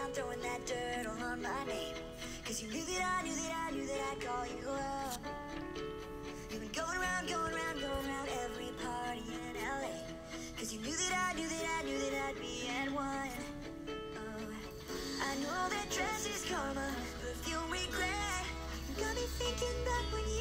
around throwing that dirt all on my name. Cause you knew that I knew that I knew that I'd call you up. You've been going around, going around, going around every party in LA. Cause you knew that I knew that I knew that I'd be at one. Oh, I know that dress is karma, perfume regret. You got me thinking back when you